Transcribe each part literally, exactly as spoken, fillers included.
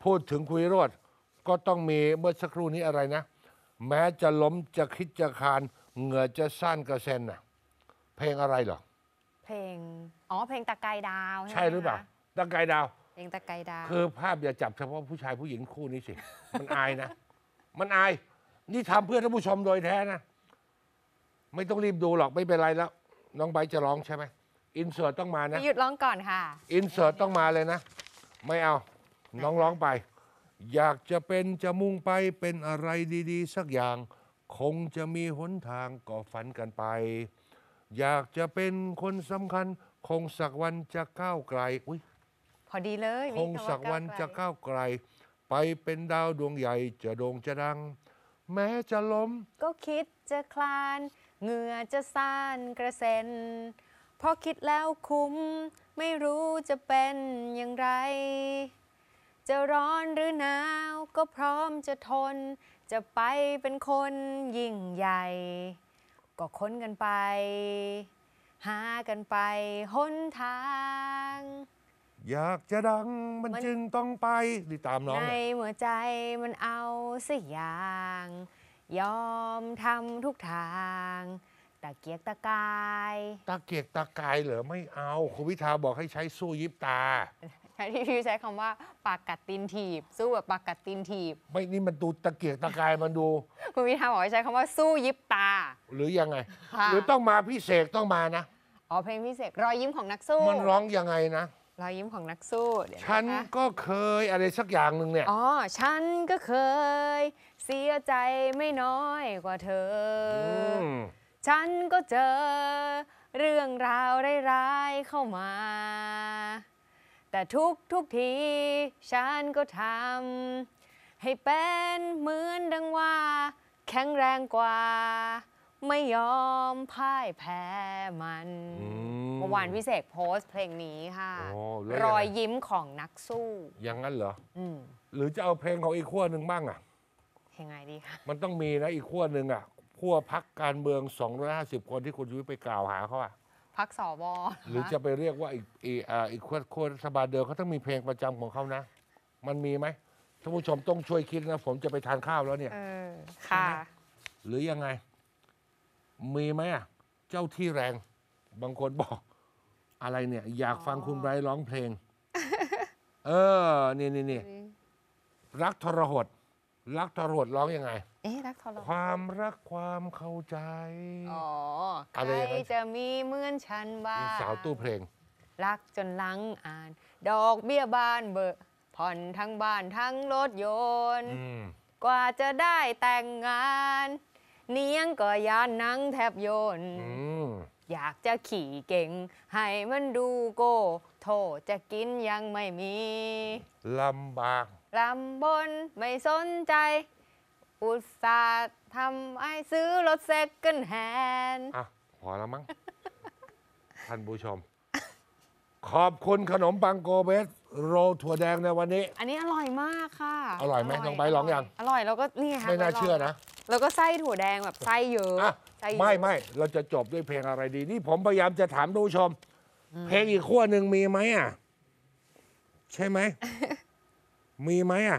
พูดถึงคุณวิโรจน์ก็ต้องมีเมื่อสักครู่นี้อะไรนะ แม้จะล้มจะคิดจะคานเหงื่อจะสั้นกระเซ็นน่ะเพลงอะไรเหรอเพลงอ๋อเพลงตะไกดาวใช่ใช่หรือเปล่าตะไกดาวเพลงตะไกดาวคือภาพอย่าจับเฉพาะผู้ชายผู้หญิงคู่นี้สิ มันอายนะ มันอายนี่ทำเพื่อท่านผู้ชมโดยแท้นะไม่ต้องรีบดูหรอกไม่เป็นไรแล้วน้องใบจะร้องใช่ไหมอินเสิร์ตต้องมานะหยุดร้องก่อนค่ะอินเสิร์ตต้องมาเลยนะไม่เอาน้องร้องไปอยากจะเป็นจะมุ่งไปเป็นอะไรดีๆสักอย่างคงจะมีหนทางก็ฝันกันไปอยากจะเป็นคนสำคัญคงสักวันจะก้าวไกลอุ้ยพอดีเลยคงสักวันจะก้าวไกลไปเป็นดาวดวงใหญ่จะโด่งจะดังแม้จะล้มก็คิดจะคลานเหงื่อจะซ่านกระเซ็นเพราะคิดแล้วคุ้มไม่รู้จะเป็นอย่างไรจะร้อนหรือหนาวก็พร้อมจะทนจะไปเป็นคนยิ่งใหญ่ก็ค้นกันไปหากันไปหนทางอยากจะดังมันจึงต้องไปนี่ตามน้องในหัวใจมันเอาสิอย่างยอมทำทุกทางตะเกียกตะกายตะเกียกตะกายเหรอไม่เอาคุณพิธาบอกให้ใช้สู้ยิบตาที่พี่ใช้คำว่าปากกัดตีนถีบสู้แบบปากกัดตีนถีบไม่นี่มันดูตะเกียกตะกายมันดูคุณพิธาบอกให้ใช้คำว่าสู้ยิบตาหรือยังไงหรือต้องมาพี่เสกต้องมานะอ๋อเพลงพิเศษรอยยิ้มของนักสู้มันร้องยังไงนะรอยยิ้มของนักสู้เดี๋ยวฉันก็เคยอะไรสักอย่างหนึ่งเนี่ยอ๋อฉันก็เคยเสียใจไม่น้อยกว่าเธอฉันก็เจอเรื่องราวร้ายๆเข้ามาแต่ทุกทุกทีฉันก็ทำให้เป็นเหมือนดังว่าแข็งแรงกว่าไม่ยอมพ่ายแพ้มันเมื่อวานพี่เสกโพสต์เพลงนี้ค่ะรอยยิ้มของนักสู้อย่างนั้นเหรออืมหรือจะเอาเพลงของอีกขั้วหนึ่งบ้างอ่ะยังไงดีคะมันต้องมีนะอีกขั้วหนึ่งอ่ะขั้วพักการเมืองสองร้อยห้าสิบคนที่คุณชูวิทย์ไปกล่าวหาเขาอ่ะพักสวหรือจะไปเรียกว่าอีกอีกอ่าอีกขั้วขั้วรัฐบาลเดิมเขาต้องมีเพลงประจำของเขานะมันมีไหมท่านผู้ชมต้องช่วยคิดนะผมจะไปทานข้าวแล้วเนี่ยเออค่ะหรือยังไงมีไหมอ่ะเจ้าที่แรงบางคนบอกอะไรเนี่ยอยากฟังคุณไบรท์ร้องเพลงเออนี่นี่นี่รักทรหดรักทรหดร้องยังไงเอ๊ะรักทรหดความรักความเข้าใจอ๋อใครจะมีเหมือนฉันบ้างสาวตู้เพลงรักจนหลังอ่านดอกเบี้ยบานเบอร์ผ่อนทั้งบ้านทั้งรถยนต์กว่าจะได้แต่งงานเนียงก็ยานนังแทบโยนอยากจะขี่เก่งให้มันดูโก้โทษจะกินยังไม่มีลำบากลำบนไม่สนใจอุตส่าห์ทำให้ซื้อรถเซ็กเกิลแฮนด์อ่ะพอแล้วมั้ง ท่านผู้ชม ขอบคุณขนมปังโกเบสโรถั่วแดงในวันนี้อันนี้อร่อยมากค่ะอร่อยไหมน้องใบลองยังอร่อยแล้วก็นี่ค่ะไม่น่าเชื่อนะแล้วก็ไส้ถั่วแดงแบบไส้เยอะไม่ไม่เราจะจบด้วยเพลงอะไรดีนี่ผมพยายามจะถามท่านผู้ชมเพลงอีกขั้วหนึ่งมีไหมอ่ะใช่ไหม มีไหมอ่ะ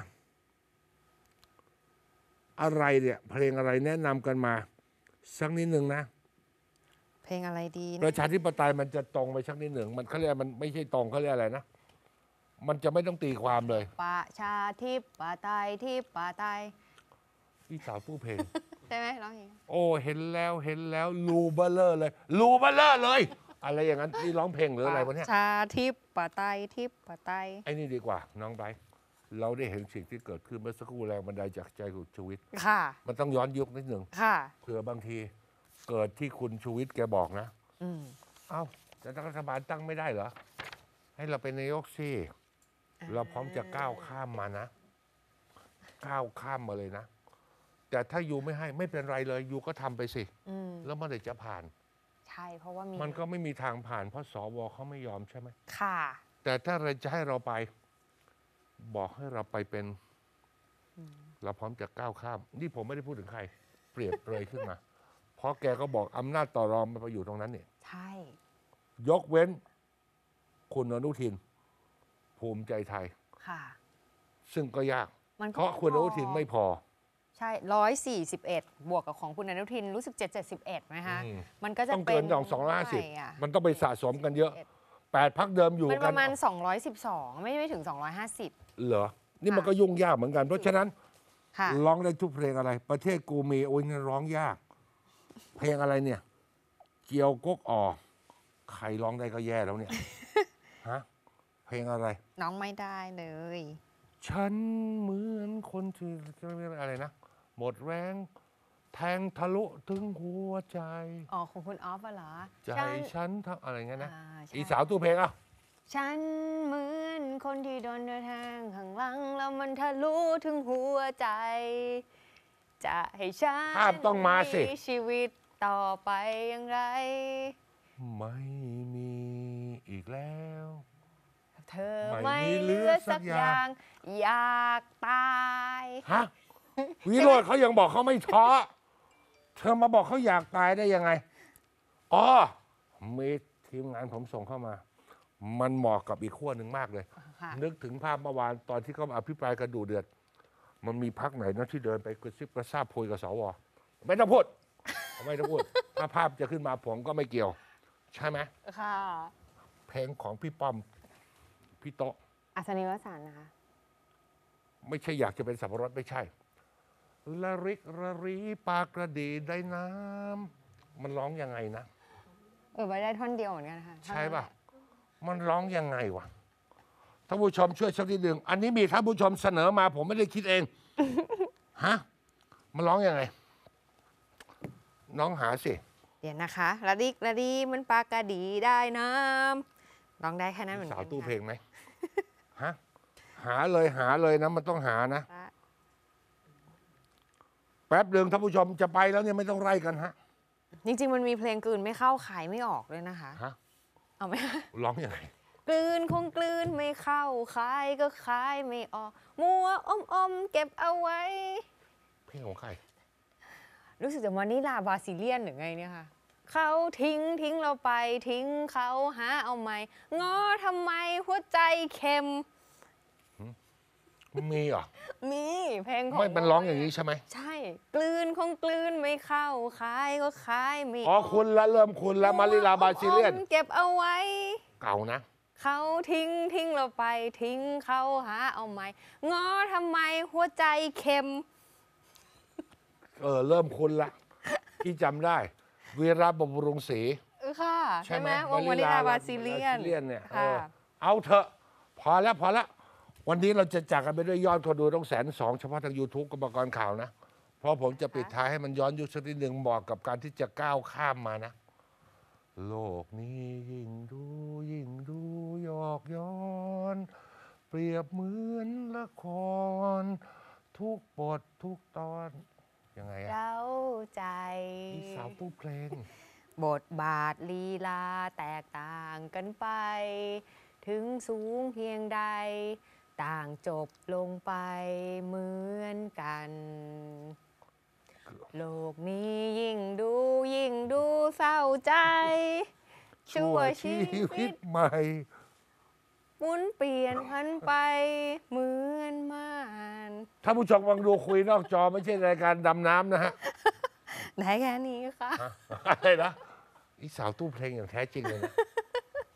อะไรเนี่ยเพลงอะไรแนะนำกันมาสักนิดหนึ่งนะเพลงอะไรดีประชาธิปไตยมันจะตรงไปสักนิดหนึ่งมันเขาเรียกมันไม่ใช่ตรงเขาเรียกอะไรนะมันจะไม่ต้องตีความเลยประชาธิปไตยที่ปไตยพี่สาวผู้เพลงใช่ไหมร้องอย่างนี้โอ้เห็นแล้วเห็นแล้วลูเบลเลอร์เลยลูเบลเลอร์เลยอะไรอย่างนั้นนี่ร้องเพลงหรืออะไรวะเนี่ยชาทิปไตยทิปไตยไอ้นี่ดีกว่าน้องไบร์ทเราได้เห็นสิ่งที่เกิดขึ้นเมื่อสักครู่แรงบันดาลจากใจคุณชูวิทย์ค่ะมันต้องย้อนยุคนิดหนึ่งค่ะเผื่อบางทีเกิดที่คุณชูวิทย์แกบอกนะอืมเอ้าจะตั้งรัฐบาลตั้งไม่ได้เหรอให้เราเป็นนายกสิเราพร้อมจะก้าวข้ามมานะก้าวข้ามมาเลยนะแต่ถ้ายูไม่ให้ไม่เป็นไรเลยยูก็ทำไปสิแล้วมันจะผ่านใช่เพราะว่ามีมันก็ไม่มีทางผ่านเพราะสวเขาไม่ยอมใช่ไหมค่ะแต่ถ้าเราจะให้เราไปบอกให้เราไปเป็นเราพร้อมจะก้าวข้ามนี่ผมไม่ได้พูดถึงใครเปรียบเปรยขึ้นมาเพราะแกก็บอกอำนาจต่อรองมันไปอยู่ตรงนั้นเนี่ยใช่ยกเว้นคุณอนุทินภูมิใจไทยค่ะซึ่งก็ยากมันก็เพราะคุณอนุทินไม่พอใช่ร้อยสี่สิบเอ็ดบวกกับของคุณอนุทินรู้สึกเจ็ดเจ็ดสิบเอ็ดไหมคะอืมมันก็จะต้องเป็เกินนสองร้อยห้าสิบเท่ไหร่อะมันต้องไปสะสมกันเยอะแปดพักเดิมอยู่มันปกันระมาณสองร้อยสิบสองไม่ไม่ถึงสองร้อยห้าสิบเหรอ นี่มันก็ยุ่งยากเหมือนกัน เพราะฉะนั้นค่ะร้องได้ทุกเพลงอะไร ประเทศกูมีโอ้ยงั้นร้องยาก เพลงอะไรเนี่ย เกี่ยวกกออกใครร้องได้ก็แย่แล้วเนี่ย ฮะ เพลงอะไรน้องไม่ได้เลยฉันเหมือนคนที่อะไรนะ หมดแรง แทงทะลุถึงหัวใจอ๋อของคุณออฟอะเหรอใจฉันทำอะไรเงี้ยนะอ่าใช่อีสาวตู้เพลงอ่ะฉันเหมือนคนที่โดนเดินทางข้างหลัง แล้วมันทะลุถึงหัวใจ จะให้ฉันภาพต้องมาสิชีวิตต่อไปอย่างไรไม่มีอีกแล้วเธอไม่ไม่มีเหเหลืลืออสัสักกออย่าง ย่าง อยากตายฮะ วิโรจน์เขายังบอกเขาไม่ท้อ เธอมาบอกเขาอยากตายได้ยังไง อ๋อ มีทีมงานผมส่งเข้ามา มันเหมาะกับอีกขั้วหนึ่งมากเลยค่ะนึกถึงภาพเมื่อวานตอนที่เขาอภิปรายกันดูเดือด มันมีพักไหนนะที่เดินไปกระซิบกระซาบคุยกับสว ไม่ต้องพูด ไม่ต้องพูด ถ้าภาพจะขึ้นมาผมก็ไม่เกี่ยว ใช่ไหมค่ะเพลงของพี่ป้อม พี่โต๊ะอัศนีวสันต์นะคะไม่ใช่อยากจะเป็นสับปะรดไม่ใช่ละริกระรีปากกระดีได้น้ำมันร้องยังไงนะเออไปได้ท่อนเดียวเหมือนกันค่ะใช่ป่ะ มันร้องยังไงวะท่านผู้ชมช่วยสักนิดหนึ่งอันนี้มีท่านผู้ชมเสนอมา ผมไม่ได้คิดเอง ฮะ มันร้องยังไง น้องหาสิเดี๋ยวนะคะระดิกระดีมันปากกระดีได้น้ำร้องได้แค่นั้นเหมือนสากัวน ตู้ค่ะเพลงไหม ฮะ หาเลยหาเลยนะ มันต้องหานะค่ะแป๊บเดิมท่านผู้ชมจะไปแล้วเนี่ยไม่ต้องไล่กันฮะจริงๆมันมีเพลงกลืนไม่เข้าขายไม่ออกด้วยนะคะฮะเอาไหมคะร้องยังไงกลืนคงกลืนไม่เข้าขายก็ขายไม่ออกมัวอมอมๆเก็บเอาไว้เพลงของใครรู้สึกจะมานิลาบาซิเลียนหรือไงเนี่ยค่ะเขาทิ้งทิ้งเราไปทิ้งเขาหาเอาใหม่ง้อทำไมหัวใจเค็มมีเหรอมีเพลงของไม่มันร้องอย่างนี้ใช่ไหมใช่ กลืนคงกลืนไม่เข้าขายก็ขายไม่อ๋อคุณละเริ่มคุณละมาริลาบาซิเลียนอมๆเก็บเอาไว้เก่านะเขาทิ้งทิ้งเราไปทิ้งเขาหาเอาใหม่ง้อทำไมหัวใจเค็มเออ เริ่มคุณละ ที่จำได้ วีระบำรุงศรีเออค่ะใช่ไหมวงวานิลาบาซิเลียนบาซิเลียนเนี่ยเอค่ะอเอาเถอะ พอแล้วพอแล้ววันนี้เราจะจากกันไปด้วยยอดคนดูต้องแสนสองเฉพาะทาง YouTube กับประกรณ์ข่าวนะ เพราะผมจะปิดท้ายให้มันย้อนยุคสักนิดหนึ่งเหมาะกับการที่จะก้าวข้ามมานะ โลกนี้ยิ่งดูยิ่งดูหยอกย้อน เปรียบเหมือนละคร ทุกบททุกตอน ยังไงอะเราใจอีสาวตู้เพลงบทบาทลีลาแตกต่างกันไป ถึงสูงเพียงใด ต่างจบลงไปเหมือนกัน โลกนี้ยิ่งดูยิ่งดูเศร้าใจ ชั่วชีวิตใหม่หมุนเปลี่ยนพันไปเหมือนม่านท่านผู้ชมกำลังดูคุยนอกจอไม่ใช่รายการดำน้ำนะฮะได้แค่นี้ค่ะอะไรนะอีสาวตู้เพลงอย่างแท้จริงเลยนะ